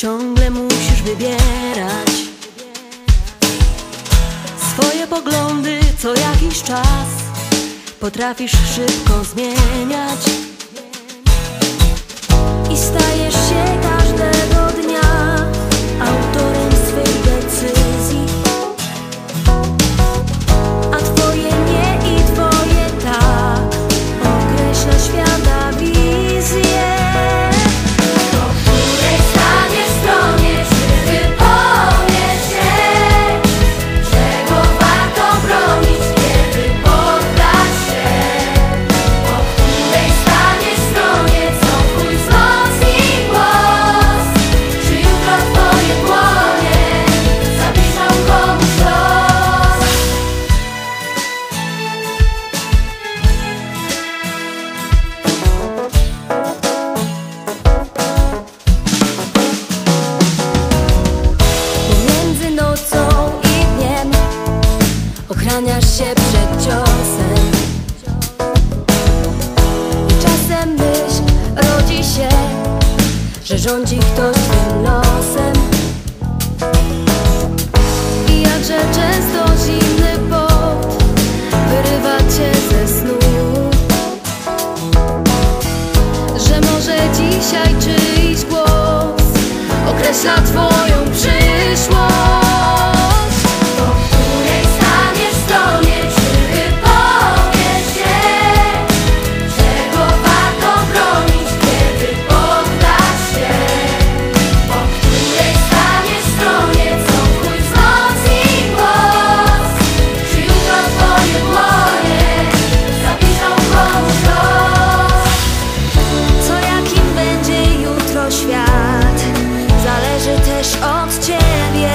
Ciągle musisz wybierać swoje poglądy co jakiś czas. Potrafisz szybko zmieniać i stajesz się każdego dnia autorem swych decyzji. A twoje nie i twoje tak określa świata wizję. Ochraniasz się przed ciosem i czasem myśl rodzi się, że rządzi ktoś twym losem. I jakże często zimny pot wyrywa cię ze snu, że może dzisiaj czyjś głos określa twoją przyszłość. Od ciebie,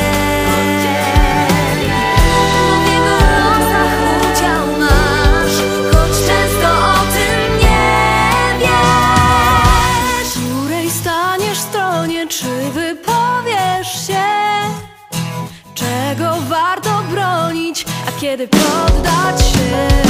bo w jego losach udział masz, choć często o tym nie wiesz. W której staniesz stronie, czy wypowiesz się, czego warto bronić, a kiedy poddać się?